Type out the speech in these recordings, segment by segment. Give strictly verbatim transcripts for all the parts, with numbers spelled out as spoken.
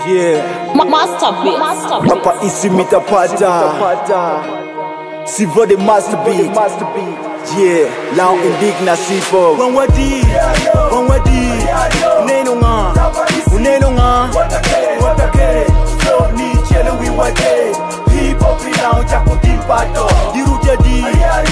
Yeah. Ma masterpiece. Masterpiece. Papa isi Mitapata. Sivo the masterpiece. Yeah. Now indigna sipo. When we di, when we di, uneno nga, uneno nga. Wota Keren, flow ni chele we wade. Hip hop now chako Mitapata. Diru jadi,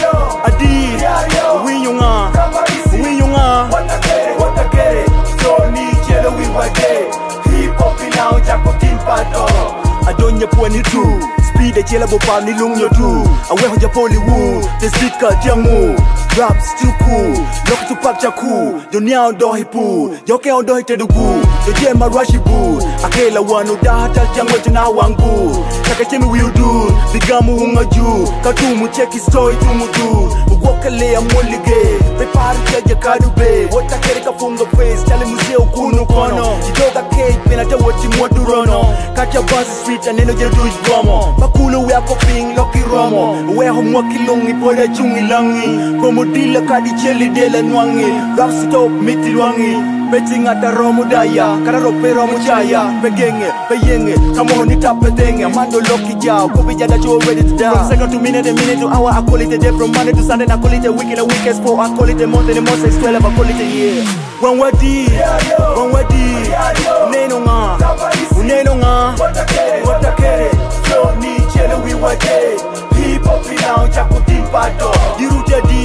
adi, winyo nga, winyo nga. Wota Keren, flow ni chele we wade. Hip hop now chako Mitapata. Adonya pwani tu. Speed a chela bopa ni lung yo tu. Awe hoja Hollywood. The speaker diangu. Rap still cool. Look to pop chaku. Dunia ondo hipu. Yoke ondo hitedugu. Yoje marashi bu. Akela wanu da hata jango jina wangu. Kaka chemi will do. Bigamu unga juu. Katumu cheki story tumudu. Uwakale ya molige. Prepare cheje kadube. Wota Keren kafunga face. Chale muzeo kunu kono. Jidoga cake. Penate wati mwodu rono. Kacha bus street aneno jedu ijbomo. Makulu wako ping loki romo. Weho mwakilungi poda chungi langi. Komo dila kadi cheli dela nwangi. Rap stop miti lwangi. Betting at the romo daya. Kararo pero muchaya. Pegenge, peyenge. Kamo ni tapetenge. Mando loki jao. Kopi jada cho ready to die. From second to minute, a minute to hour. I call it a day. From Monday to Sunday. I call it a week and a week as four. I call it a month and a month as twelve. I call it a year. When we di, when we di. Uneno nga, uneno nga. Wota Keren, flow ni chele we wade. Hip hop now chako Mitapata. Diru jadi,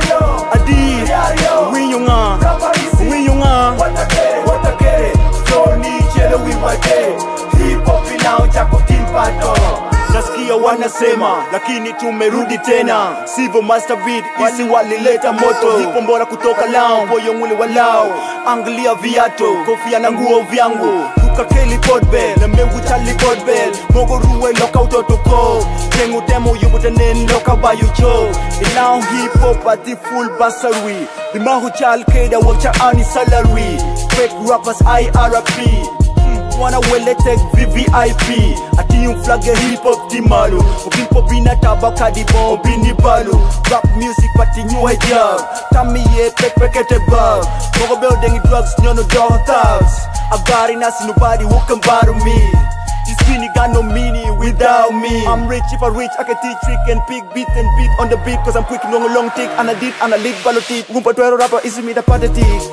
adi, winyo nga, winyo nga. Wota Keren, flow ni chele we wade. Hip hop now chako Mitapata. Nasikia wanasema lakini tumerudi tena. Sivo master beat isi walileta moto. Hipo mbona kutoka lao moyo mwili walao. Angalia viato kofia na nguo vyangu. Kuka Kelly Podbell na mengu Charlie Podbell. Mogo ruwe loka utotoko. Tengu demo yubutanen loka bayu cho. Now hip hop at the full bursary. Bimahu chal keda wacha ani salary. Fake rappers I R P. Wanna well take V V I P. Ati yung flag ya hip hop di malu. Upimpo binataba kadi bo bini balu. Rap music pati new hijab. Tami ye pek pekete bag. Mogo building drugs nyono dog thugs. Agari nasi nobody who can battle me. This skinny got no meaning without me. I'm rich if I reach I can teach trick and pick beat and beat on the beat. Cause I'm quick long a long tick and I did and I lick balotik. Gumpa twero rapper isi Mitapata.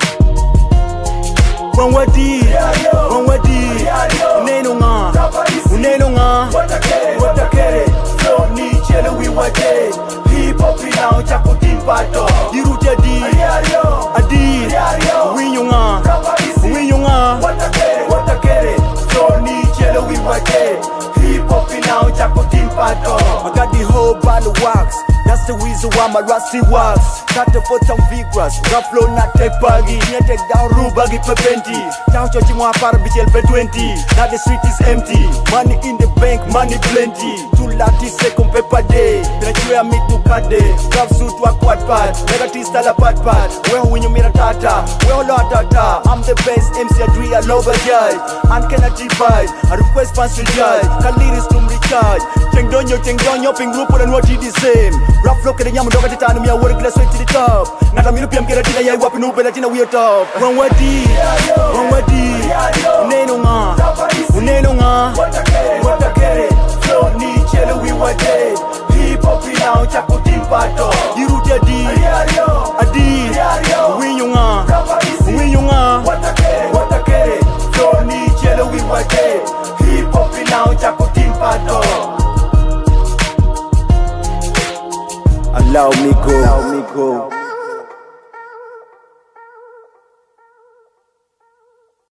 When we di, when we di, uneno nga, uneno nga. Wota Keren, flow ni chele we wade. Hip hop now chako Mitapata. Diru jadi, adi, winyo nga, winyo nga. Wota Keren, flow ni chele we wade. Hip hop now chako Mitapata. I got the whole band of wax. That's the reason why my rusty works. Cut the foot on vigorous. Rap flow not take baggy. Here take down rule baggy per twenty. Down church more para bichel per twenty. Now the street is empty. Money in the bank, money plenty. Two lati second paper day. Then I swear me to kade. Rap suit to a quad pad. Negative style a pad pad. Well when you mira tata. Well la tata. I'm the best M C Adri I love a judge. And cannot divide. I request fans to judge. Kaliris to recharge. Cheng donyo, cheng donyo. Ping group and what it the same. Rap flow kede nyamu ndoka titanu miya wori kila straight to the top. Nata milu pia mkera tina ya iwapi nubela tina we are top. When we di, when we di, uneno nga, uneno nga. Wota Keren, flow ni chele we wade. Hip hop now chako Mitapata. Diru jadi, adi, winyo nga, winyo nga. Wota Keren, flow ni chele we wade. Hip hop now chako Mitapata. Allow me go, allow me go.